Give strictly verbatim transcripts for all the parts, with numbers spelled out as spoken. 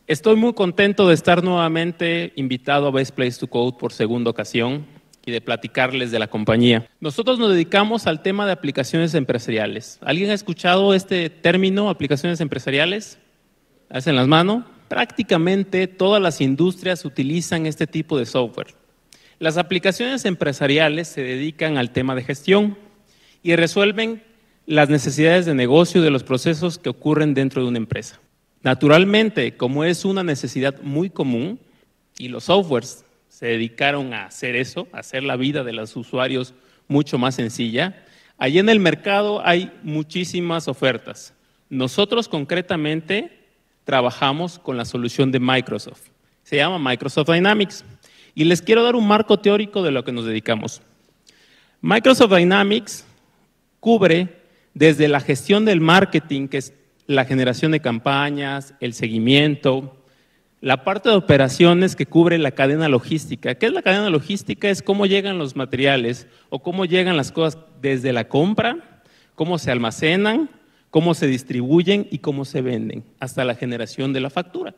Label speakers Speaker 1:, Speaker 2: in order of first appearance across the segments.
Speaker 1: Estoy muy contento de estar nuevamente invitado a Best Place to Code por segunda ocasión y de platicarles de la compañía. Nosotros nos dedicamos al tema de aplicaciones empresariales. ¿Alguien ha escuchado este término, aplicaciones empresariales? ¿Hacen las manos? Prácticamente todas las industrias utilizan este tipo de software. Las aplicaciones empresariales se dedican al tema de gestión y resuelven las necesidades de negocio de los procesos que ocurren dentro de una empresa. Naturalmente, como es una necesidad muy común y los softwares se dedicaron a hacer eso, a hacer la vida de los usuarios mucho más sencilla, allí en el mercado hay muchísimas ofertas. Nosotros concretamente trabajamos con la solución de Microsoft. Se llama Microsoft Dynamics. Y les quiero dar un marco teórico de lo que nos dedicamos. Microsoft Dynamics cubre desde la gestión del marketing, que es la generación de campañas, el seguimiento, la parte de operaciones que cubre la cadena logística. ¿Qué es la cadena logística? Es cómo llegan los materiales o cómo llegan las cosas desde la compra, cómo se almacenan, cómo se distribuyen y cómo se venden, hasta la generación de la factura.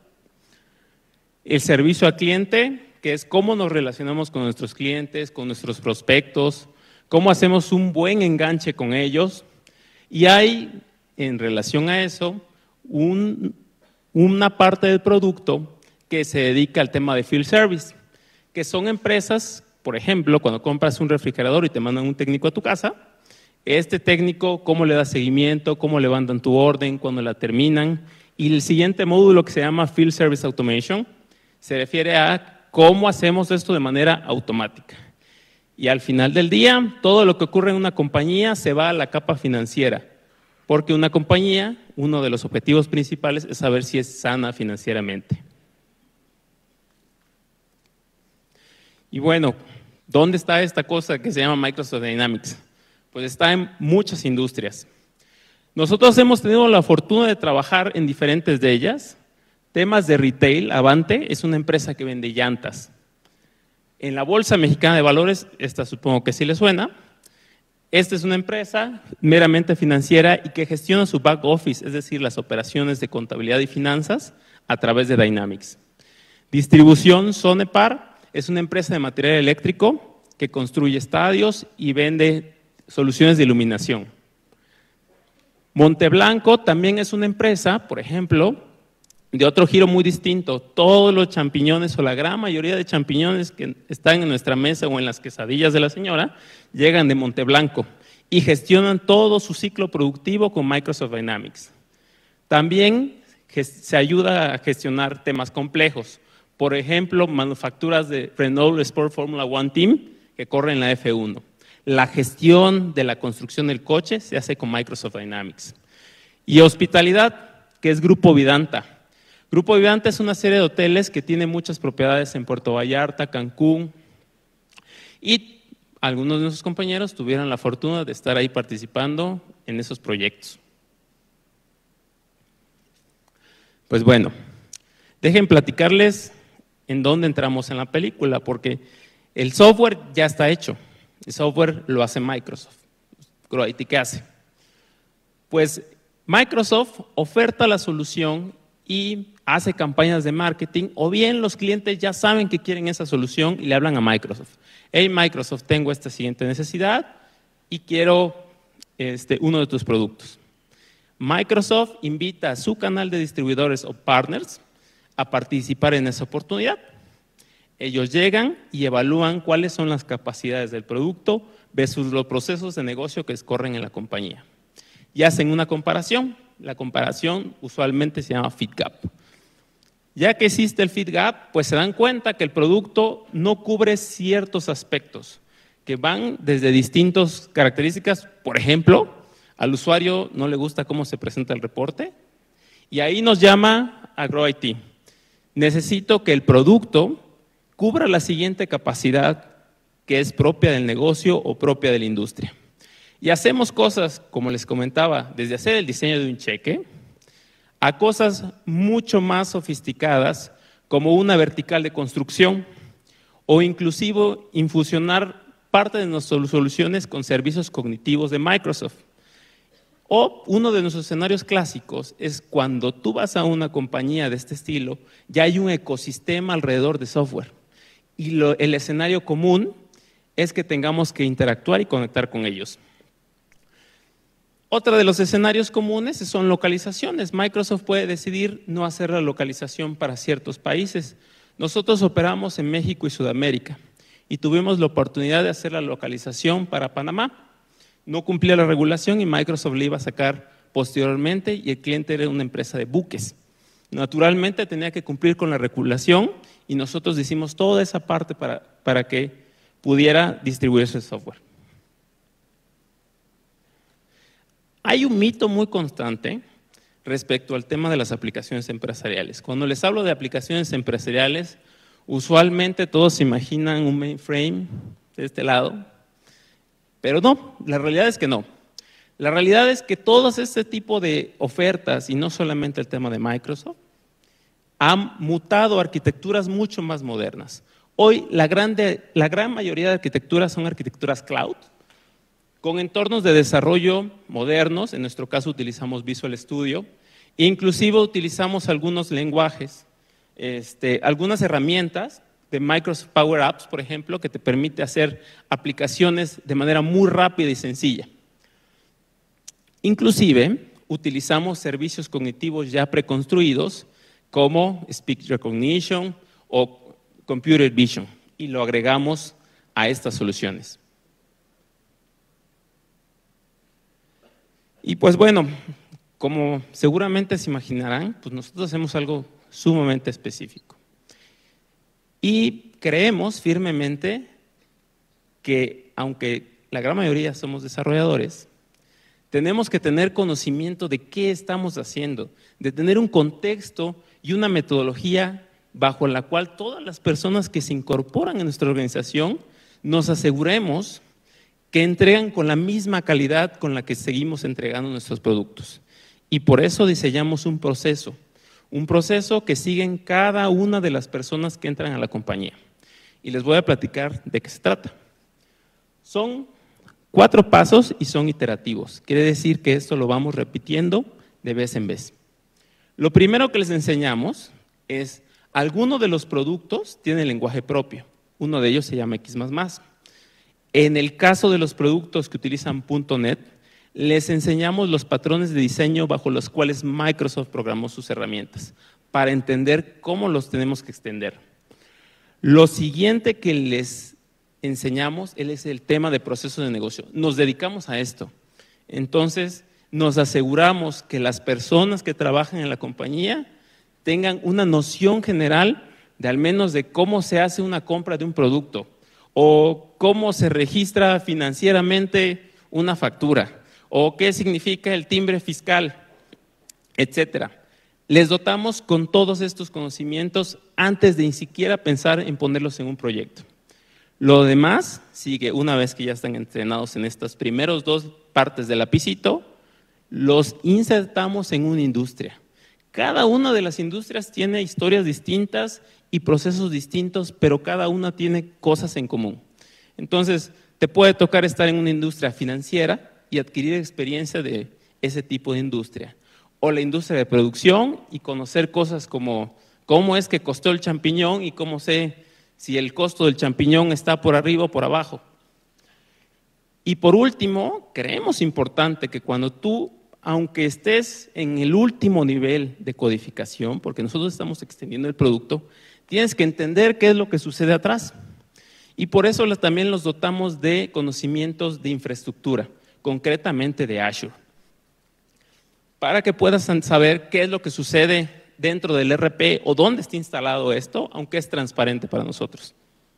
Speaker 1: El servicio al cliente, que es cómo nos relacionamos con nuestros clientes, con nuestros prospectos, cómo hacemos un buen enganche con ellos. Y hay, en relación a eso, un, una parte del producto que se dedica al tema de field service, que son empresas, por ejemplo, cuando compras un refrigerador y te mandan un técnico a tu casa, este técnico, cómo le da seguimiento, cómo levantan tu orden, cuándo la terminan. Y el siguiente módulo que se llama Field Service Automation se refiere a cómo hacemos esto de manera automática. Y al final del día, todo lo que ocurre en una compañía se va a la capa financiera, porque una compañía, uno de los objetivos principales es saber si es sana financieramente. Y bueno, ¿dónde está esta cosa que se llama Microsoft Dynamics? Pues está en muchas industrias. Nosotros hemos tenido la fortuna de trabajar en diferentes de ellas. Temas de retail, Avante es una empresa que vende llantas. En la Bolsa Mexicana de Valores, esta supongo que sí le suena, esta es una empresa meramente financiera y que gestiona su back office, es decir, las operaciones de contabilidad y finanzas a través de Dynamics. Distribución Sonepar es una empresa de material eléctrico que construye estadios y vende soluciones de iluminación. Monteblanco también es una empresa, por ejemplo, de otro giro muy distinto. Todos los champiñones o la gran mayoría de champiñones que están en nuestra mesa o en las quesadillas de la señora llegan de Monteblanco y gestionan todo su ciclo productivo con Microsoft Dynamics. También se ayuda a gestionar temas complejos. Por ejemplo, manufacturas de Renault Sport Formula One Team que corren en la F uno. La gestión de la construcción del coche se hace con Microsoft Dynamics. Y hospitalidad, que es Grupo Vidanta. Grupo Vidanta es una serie de hoteles que tiene muchas propiedades en Puerto Vallarta, Cancún, y algunos de nuestros compañeros tuvieron la fortuna de estar ahí participando en esos proyectos. Pues bueno, dejen platicarles en dónde entramos en la película, porque el software ya está hecho. El software lo hace Microsoft. ¿Y qué hace? Pues Microsoft oferta la solución y hace campañas de marketing, o bien los clientes ya saben que quieren esa solución y le hablan a Microsoft. Hey Microsoft, tengo esta siguiente necesidad y quiero este, uno de tus productos. Microsoft invita a su canal de distribuidores o partners a participar en esa oportunidad. Ellos llegan y evalúan cuáles son las capacidades del producto versus los procesos de negocio que corren en la compañía. Y hacen una comparación. La comparación usualmente se llama Fit Gap. Ya que existe el Fit Gap, pues se dan cuenta que el producto no cubre ciertos aspectos que van desde distintas características. Por ejemplo, al usuario no le gusta cómo se presenta el reporte y ahí nos llama AgroIT. Necesito que el producto cubra la siguiente capacidad que es propia del negocio o propia de la industria. Y hacemos cosas, como les comentaba, desde hacer el diseño de un cheque a cosas mucho más sofisticadas como una vertical de construcción o inclusive infusionar parte de nuestras soluciones con servicios cognitivos de Microsoft. O uno de nuestros escenarios clásicos es cuando tú vas a una compañía de este estilo, ya hay un ecosistema alrededor de software. Y lo, el escenario común es que tengamos que interactuar y conectar con ellos. Otro de los escenarios comunes son localizaciones. Microsoft puede decidir no hacer la localización para ciertos países. Nosotros operamos en México y Sudamérica y tuvimos la oportunidad de hacer la localización para Panamá. No cumplía la regulación y Microsoft le iba a sacar posteriormente y el cliente era una empresa de buques. Naturalmente tenía que cumplir con la regulación y nosotros hicimos toda esa parte para, para que pudiera distribuirse el software. Hay un mito muy constante respecto al tema de las aplicaciones empresariales. Cuando les hablo de aplicaciones empresariales, usualmente todos se imaginan un mainframe de este lado, pero no, la realidad es que no. La realidad es que todos este tipo de ofertas, y no solamente el tema de Microsoft, han mutado a arquitecturas mucho más modernas. Hoy la, grande, la gran mayoría de arquitecturas son arquitecturas cloud, con entornos de desarrollo modernos, en nuestro caso utilizamos Visual Studio, e inclusive utilizamos algunos lenguajes, este, algunas herramientas de Microsoft Power Apps, por ejemplo, que te permite hacer aplicaciones de manera muy rápida y sencilla. Inclusive, utilizamos servicios cognitivos ya preconstruidos como Speech Recognition o Computer Vision y lo agregamos a estas soluciones. Y pues bueno, como seguramente se imaginarán, pues nosotros hacemos algo sumamente específico. Y creemos firmemente que, aunque la gran mayoría somos desarrolladores, tenemos que tener conocimiento de qué estamos haciendo, de tener un contexto y una metodología bajo la cual todas las personas que se incorporan en nuestra organización nos aseguremos que entregan con la misma calidad con la que seguimos entregando nuestros productos. Y por eso diseñamos un proceso. Un proceso que siguen cada una de las personas que entran a la compañía. Y les voy a platicar de qué se trata. Son cuatro pasos y son iterativos. Quiere decir que esto lo vamos repitiendo de vez en vez. Lo primero que les enseñamos es, alguno de los productos tiene lenguaje propio. Uno de ellos se llama X más más. En el caso de los productos que utilizan punto net, les enseñamos los patrones de diseño bajo los cuales Microsoft programó sus herramientas para entender cómo los tenemos que extender. Lo siguiente que les enseñamos es el tema de procesos de negocio. Nos dedicamos a esto. Entonces, nos aseguramos que las personas que trabajan en la compañía tengan una noción general de al menos de cómo se hace una compra de un producto o cómo se registra financieramente una factura, o qué significa el timbre fiscal, etcétera. Les dotamos con todos estos conocimientos antes de ni siquiera pensar en ponerlos en un proyecto. Lo demás sigue una vez que ya están entrenados en estas primeras dos partes del lapicito, los insertamos en una industria. Cada una de las industrias tiene historias distintas y procesos distintos, pero cada una tiene cosas en común. Entonces, te puede tocar estar en una industria financiera y adquirir experiencia de ese tipo de industria. O la industria de producción y conocer cosas como cómo es que costó el champiñón y cómo sé si el costo del champiñón está por arriba o por abajo. Y por último, creemos importante que cuando tú, aunque estés en el último nivel de codificación, porque nosotros estamos extendiendo el producto, tienes que entender qué es lo que sucede atrás. Y por eso también los dotamos de conocimientos de infraestructura, concretamente de Azure, para que puedas saber qué es lo que sucede dentro del R P o dónde está instalado esto, aunque es transparente para nosotros.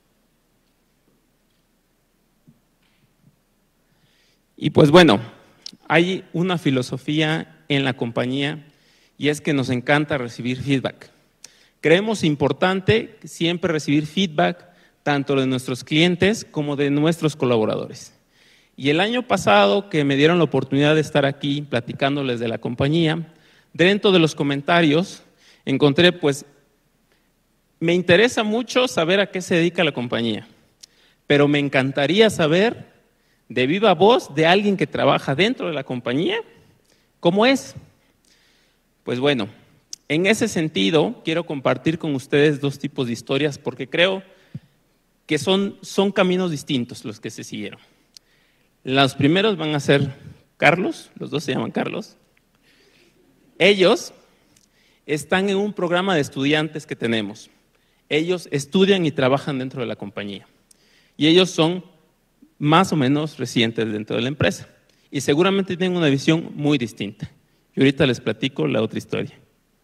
Speaker 1: Y pues bueno, hay una filosofía en la compañía y es que nos encanta recibir feedback. Creemos importante siempre recibir feedback tanto de nuestros clientes como de nuestros colaboradores. Y el año pasado que me dieron la oportunidad de estar aquí platicándoles de la compañía, dentro de los comentarios encontré, pues, me interesa mucho saber a qué se dedica la compañía, pero me encantaría saber de viva voz de alguien que trabaja dentro de la compañía ¿Cómo es? Pues bueno, en ese sentido quiero compartir con ustedes dos tipos de historias porque creo que son, son caminos distintos los que se siguieron. Los primeros van a ser Carlos, los dos se llaman Carlos. Ellos están en un programa de estudiantes que tenemos. Ellos estudian y trabajan dentro de la compañía. Y ellos son más o menos recientes dentro de la empresa. Y seguramente tienen una visión muy distinta. Y ahorita les platico la otra historia.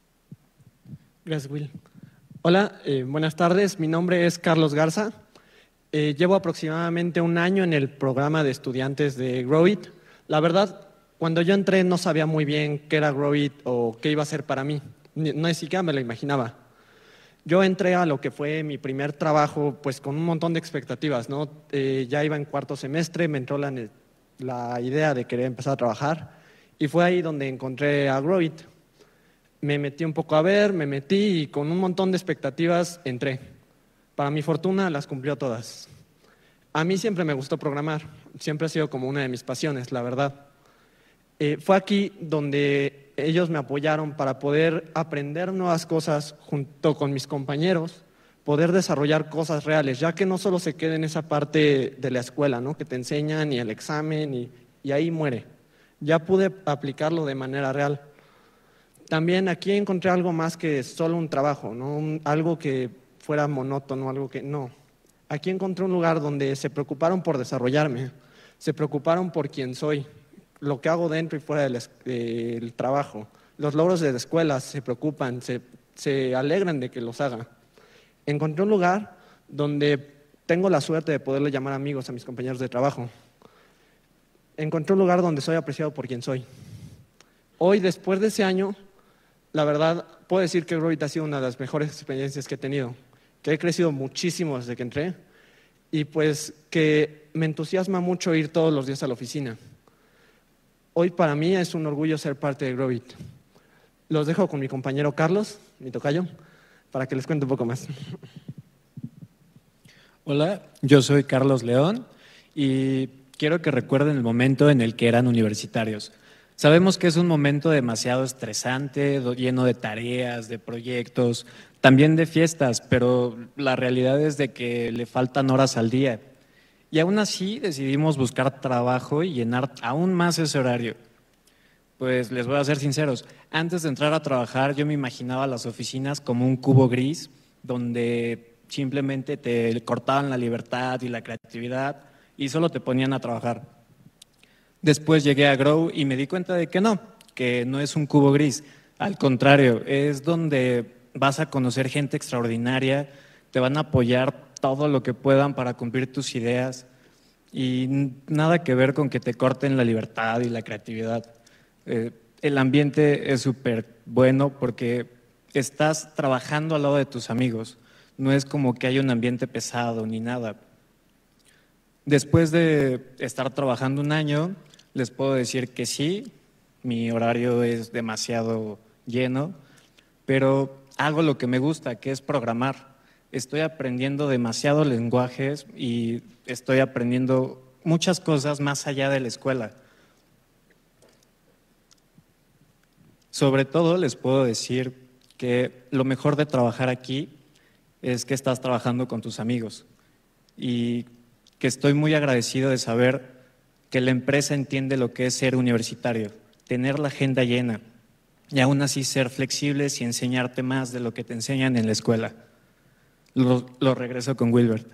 Speaker 2: Gracias, Will. Hola, eh, buenas tardes. Mi nombre es Carlos Garza. Eh, llevo aproximadamente un año en el programa de estudiantes de Growit. La verdad, cuando yo entré no sabía muy bien qué era Growit o qué iba a ser para mí. No es siquiera me lo imaginaba. Yo entré a lo que fue mi primer trabajo pues con un montón de expectativas, ¿no? Eh, ya iba en cuarto semestre, me entró la, la idea de querer empezar a trabajar y fue ahí donde encontré a Growit. Me metí un poco a ver, me metí y con un montón de expectativas entré. Para mi fortuna las cumplió todas. A mí siempre me gustó programar, siempre ha sido como una de mis pasiones, la verdad. Eh, fue aquí donde ellos me apoyaron para poder aprender nuevas cosas junto con mis compañeros, poder desarrollar cosas reales, ya que no solo se quede en esa parte de la escuela, ¿no? Que te enseñan y el examen y, y ahí muere. Ya pude aplicarlo de manera real. También aquí encontré algo más que solo un trabajo, ¿no? Un, algo que fuera monótono, algo que no. Aquí encontré un lugar donde se preocuparon por desarrollarme, se preocuparon por quién soy, lo que hago dentro y fuera del, del trabajo. Los logros de la escuela se preocupan, se, se alegran de que los haga. Encontré un lugar donde tengo la suerte de poderle llamar amigos a mis compañeros de trabajo. Encontré un lugar donde soy apreciado por quien soy. Hoy, después de ese año, la verdad, puedo decir que Growit ha sido una de las mejores experiencias que he tenido, que he crecido muchísimo desde que entré y pues que me entusiasma mucho ir todos los días a la oficina. Hoy para mí es un orgullo ser parte de Growit. Los dejo con mi compañero Carlos, mi tocayo, para que les cuente un poco más.
Speaker 3: Hola, yo soy Carlos León y quiero que recuerden el momento en el que eran universitarios. Sabemos que es un momento demasiado estresante, lleno de tareas, de proyectos, también de fiestas, pero la realidad es de que le faltan horas al día. Y aún así decidimos buscar trabajo y llenar aún más ese horario. Pues les voy a ser sinceros, antes de entrar a trabajar yo me imaginaba las oficinas como un cubo gris donde simplemente te cortaban la libertad y la creatividad y solo te ponían a trabajar. Después llegué a Grow y me di cuenta de que no, que no es un cubo gris. Al contrario, es donde vas a conocer gente extraordinaria, te van a apoyar todo lo que puedan para cumplir tus ideas y nada que ver con que te corten la libertad y la creatividad. Eh, el ambiente es súper bueno porque estás trabajando al lado de tus amigos, no es como que hay un ambiente pesado ni nada. Después de estar trabajando un año, les puedo decir que sí, mi horario es demasiado lleno, pero hago lo que me gusta, que es programar. Estoy aprendiendo demasiados lenguajes y estoy aprendiendo muchas cosas más allá de la escuela. Sobre todo les puedo decir que lo mejor de trabajar aquí es que estás trabajando con tus amigos y que estoy muy agradecido de saber que la empresa entiende lo que es ser universitario, tener la agenda llena y aún así ser flexibles y enseñarte más de lo que te enseñan en la escuela. Lo, lo regreso con Wilbert.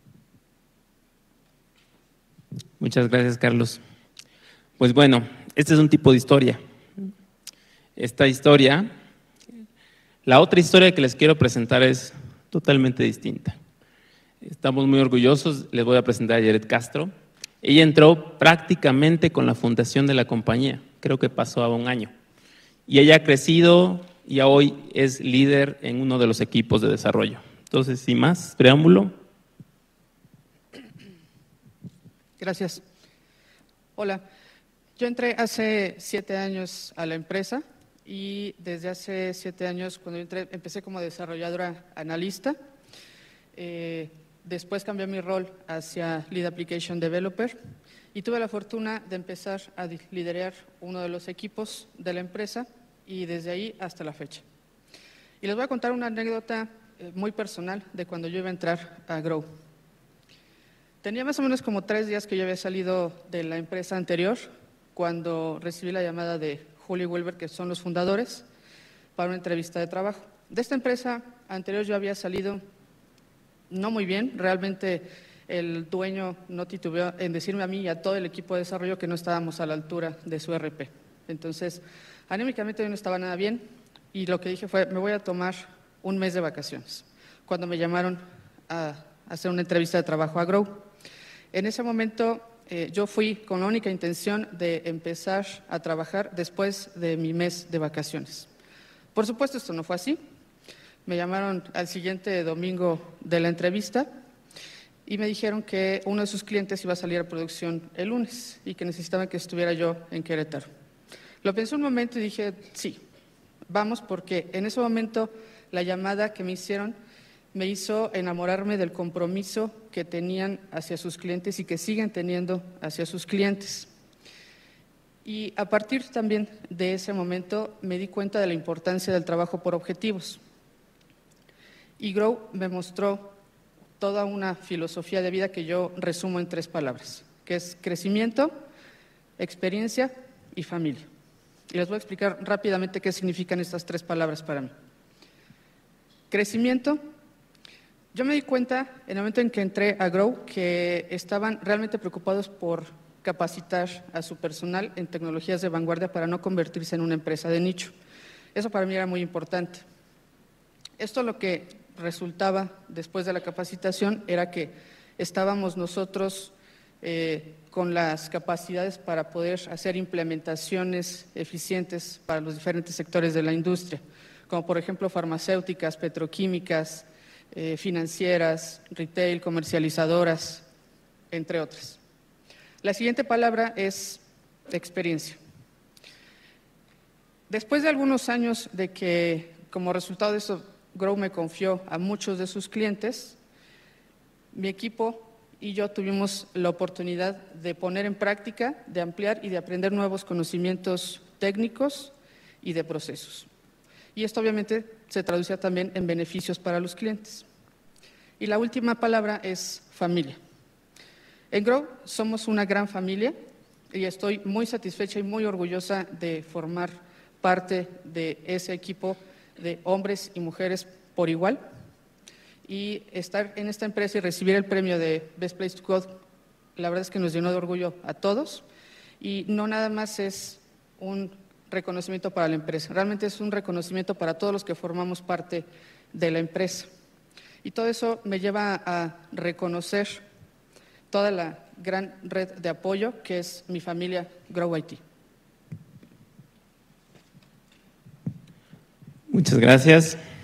Speaker 1: Muchas gracias, Carlos. Pues bueno, este es un tipo de historia. Esta historia, la otra historia que les quiero presentar es totalmente distinta. Estamos muy orgullosos, les voy a presentar a Yaret Castro. Ella entró prácticamente con la fundación de la compañía, creo que pasó a un año. Y ella ha crecido y hoy es líder en uno de los equipos de desarrollo. Entonces, sin más preámbulo.
Speaker 4: Gracias. Hola, yo entré hace siete años a la empresa y desde hace siete años, cuando yo entré, empecé como desarrolladora analista. Eh, Después cambié mi rol hacia Lead Application Developer y tuve la fortuna de empezar a liderar uno de los equipos de la empresa y desde ahí hasta la fecha. Y les voy a contar una anécdota muy personal de cuando yo iba a entrar a Grow. Tenía más o menos como tres días que yo había salido de la empresa anterior cuando recibí la llamada de Julio y Wilber, que son los fundadores, para una entrevista de trabajo. De esta empresa anterior yo había salido no muy bien, realmente el dueño no titubeó en decirme a mí y a todo el equipo de desarrollo que no estábamos a la altura de su R P. Entonces, anímicamente yo no estaba nada bien y lo que dije fue, me voy a tomar un mes de vacaciones, cuando me llamaron a hacer una entrevista de trabajo a Grow. En ese momento eh, yo fui con la única intención de empezar a trabajar después de mi mes de vacaciones. Por supuesto, esto no fue así. Me llamaron al siguiente domingo de la entrevista y me dijeron que uno de sus clientes iba a salir a producción el lunes y que necesitaban que estuviera yo en Querétaro. Lo pensé un momento y dije, sí, vamos, porque en ese momento la llamada que me hicieron me hizo enamorarme del compromiso que tenían hacia sus clientes y que siguen teniendo hacia sus clientes. Y a partir también de ese momento me di cuenta de la importancia del trabajo por objetivos. Y Grow me mostró toda una filosofía de vida que yo resumo en tres palabras, que es crecimiento, experiencia y familia. Y les voy a explicar rápidamente qué significan estas tres palabras para mí. Crecimiento. Yo me di cuenta en el momento en que entré a Grow que estaban realmente preocupados por capacitar a su personal en tecnologías de vanguardia para no convertirse en una empresa de nicho. Eso para mí era muy importante. Esto lo que resultaba después de la capacitación era que estábamos nosotros eh, con las capacidades para poder hacer implementaciones eficientes para los diferentes sectores de la industria, como por ejemplo farmacéuticas, petroquímicas, eh, financieras, retail, comercializadoras, entre otras. La siguiente palabra es experiencia. Después de algunos años de que, como resultado de esto, Grow me confió a muchos de sus clientes, mi equipo y yo tuvimos la oportunidad de poner en práctica, de ampliar y de aprender nuevos conocimientos técnicos y de procesos. Y esto obviamente se traducía también en beneficios para los clientes. Y la última palabra es familia. En Grow somos una gran familia y estoy muy satisfecha y muy orgullosa de formar parte de ese equipo de hombres y mujeres por igual, y estar en esta empresa y recibir el premio de Best Place to Code, la verdad es que nos llenó de orgullo a todos, y no nada más es un reconocimiento para la empresa, realmente es un reconocimiento para todos los que formamos parte de la empresa. Y todo eso me lleva a reconocer toda la gran red de apoyo que es mi familia Grow I T.
Speaker 1: Muchas gracias.